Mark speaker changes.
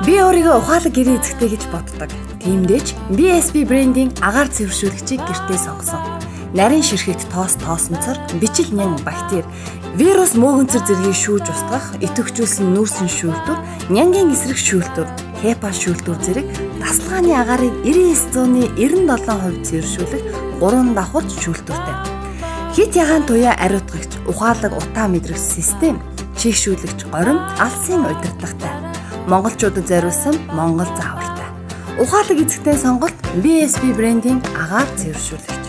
Speaker 1: Би өөрийгөө ухаалаг гэрээ эзэгтэй гэж боддог. Тиймдээч BSB брендийн агаар цэвэршүүлэгчийг гэртээ сонгосон. Нарийн ширхэгт тоосонцор, бичил нян бактери, вирус мөөгөнцөр зэргийг шүүж устгах, идэвхжүүлсэн нүүрсэн шүүлтүр, нянгийн эсрэг шүүлтүр, HEPA шүүлтүр зэрэг тасалгааны агаарыг 99.97% цэвэршүүлэх 3 давхурч шүүлтүртэй. Хит ягаан туяа ариутгагч, ухаалаг утаа мэдрэгч систем, чийгшүүлэгч горим, алсын удирдлагатай. Монголчуудад зориулсан Монгол заавартай. Ухаалаг эзэгтэй сонголт BSB брендийн агаар цэвэршүүлэгч.